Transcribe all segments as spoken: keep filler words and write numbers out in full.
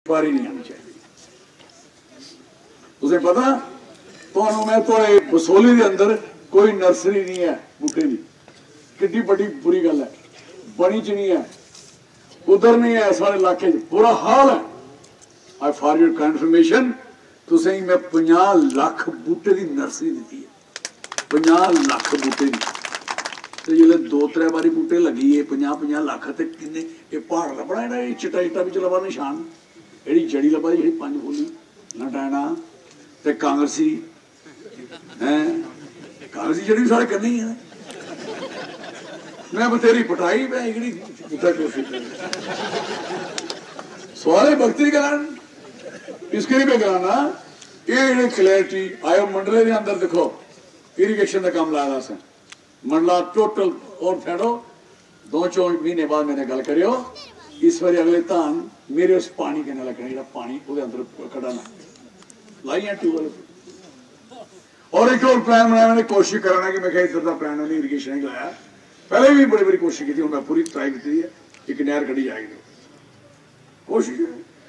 बारी नहीं आनी चाहिए। तुझे पता तो मैं तो बसोली के अंदर कोई नर्सरी नहीं है बूटे की, कितनी बड़ी बुरी गल है। बनी च नहीं है, उधर नहीं है, सारे इलाके बुरा हाल है। आई फॉर योर कंफर्मेशन तुसें मैं पचास लाख बूटे की नर्सरी दी है, पचास लाख बूटे की। तो जो दो त्रै बारी बूटे लगी है पचास पचास लाख तो किन्ने ये पहाड़ लभना है, चिट्टा चिट्टा भी लभा निशान, जी जड़ी लभा जी पंज फुली लटैना ते कांग्रेसी है, कांग्रेसी जड़ी सारे करनी है। मैं बतेरी पटाई मैं सवाल भक्ति करान इसके लिए कराना ये क्लैरिटी आयो मंडले के अंदर देखो इरीगेशन का काम लाया से मंडला टोटल और फैडो दो चौ महीने बाद मैंने गल करियो इस बार अगले धान मेरे उस पानी के लगना जो पानी वो अंदर कढ़ाना लाइया ट्यूबवेल और एक और प्लान बनाया मैंने कोशिश कराना कि मैं क्या इधर का प्लान मैंने इरीगेशन लाया पहले भी बड़ी बड़ी कोशिश की थी मैं पूरी ट्राई की है एक नहर कड़ी जाएगी कोशिश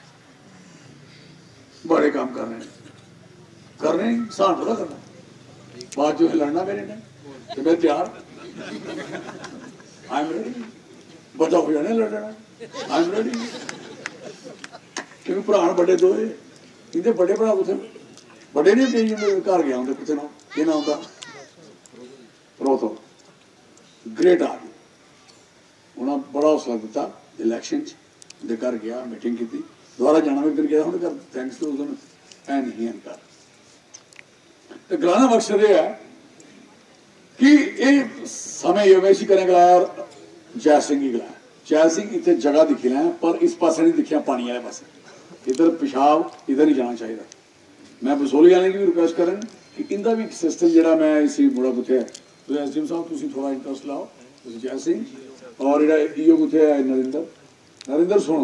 बड़े काम कर रहे हैं कर रहे हैं सान थोड़ा करना बात जो है लड़ना मेरे ने तो मैं तैयार आई एम रेडी बचा हो जाने लड़ना आई एम रेडी क्योंकि भरा बड़े दो इनके बड़े भरा कुछ बड़े नहीं पे घर गया होंगे कुछ ना ये ना होता रोतो ग्रेट आदमी उन्हें बड़ा हौसला दिता इलैक्शन दे घर गया मीटिंग की दोबारा जाना भी कर गया हूँ घर थैंक्स टू उस दिन ऐ नहीं इनकार तो गलाना मकसद ये है कि ये समय ये वैसी करें गलाया जय सिंह ही गलाया जय सिंह इतने जगह दिखी लाया पर इस पास नहीं दिखिया पानी वाले पास इधर पेशाब इधर नहीं जाना चाहिए। मैं बसोली वाले की भी रिक्वेस्ट करें कि इनका भी सिस्टम जो मैं इसी मुड़ा कुत्ते तो एस डी एम साहब तुम थोड़ा इंटरस्ट लाओ जय सिंह और इो कुत्ते है नरिंदर नरिंदर सुनो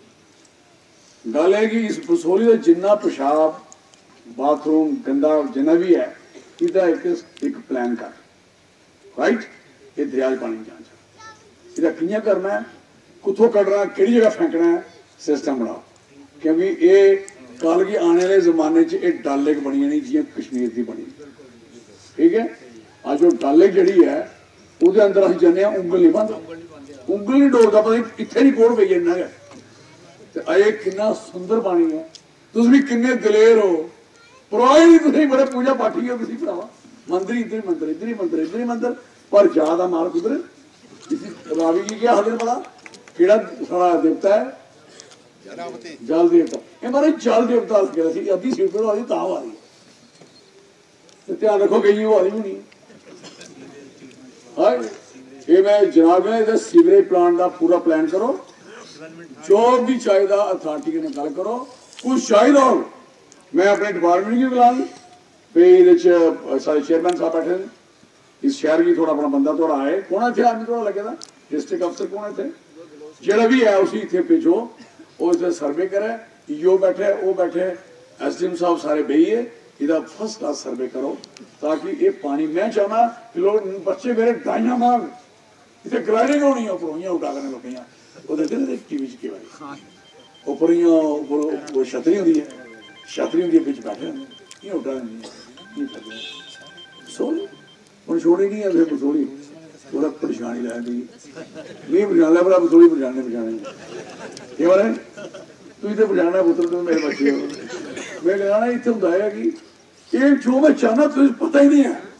गल है कि इस बसोली का जिन्ना पेशाब बाथरूम गंदा जिन्ना भी है इसका एक एक प्लान कर राइट ये दरिया पानी जाना चाहिए इसका कियां करना है कुत्थों कटना कि जगह फेंकना है सिस्टम बनाओ क्योंकि ये कल की आने वाले जमाने च डल लेक बनी नहीं जियां कश्मीर की बनी ठीक है अज वो डल लेक जी है वो अंदर अस जाने उंगल नहीं बंद उंगल नहीं डोरता पता इतने नहीं कोड़ पई इन्ना गै अजे कितना सुंदर पानी है तुम भी किन्ने दलेर हो परवाह नहीं तुम बड़े पूजा पाठी हो तुम भरावा मंदिर इधर ही मंदिर इधर ही मंदिर इधर ही मंदिर पर ज्यादा माल कुदर रावी जी क्या हाजिर पता केड़ा सारा देवता है जल देवता ये मारे जल देवता अद्धी सीट पर आ रही तां आ रही है ध्यान रखो गई वो आ रही होनी ये मैं जनाब ने सीवरेज प्लांट का पूरा प्लान करो जो भी चाहिए अथॉरिटी के गल करो कुछ चाहिए हो मैं अपने डिपार्टमेंट की बुला ली भाई सारे चेयरमैन साहब बैठे इस शहर की थोड़ा अपना बंदा थोड़ा आए कौन थे आदमी थोड़ा लगे था डिस्ट्रिक्ट अफसर कौन थे जो भी है उसी इतने भेजो वो इसे सर्वे करे यो बैठे वो बैठे एस डी एम साहब सारे बेहिए इसका फर्स्ट क्लास सर्वे करो ताकि ये पानी मैं चाहना कि लोग बच्चे मेरे डाइया मार इतने ग्राइडिंग होनी है ऊपर उठा करने लोग वो देखते ना टीवी च बारी ऊपर छतरी होती है छतरी होती है बिच बैठे ये उठा सो हम छोड़ी नहीं है फिर बसोली थोड़ा परेशानी लै दी नहीं पछाण लिया भला बसोली पछाने पछाने कि बारे तुम तो पछाणना पुत्र तुम मेरे बच्चे हो मैं कहना इतने होंगे कि ये जो मैं चाहना तुझे पता ही नहीं है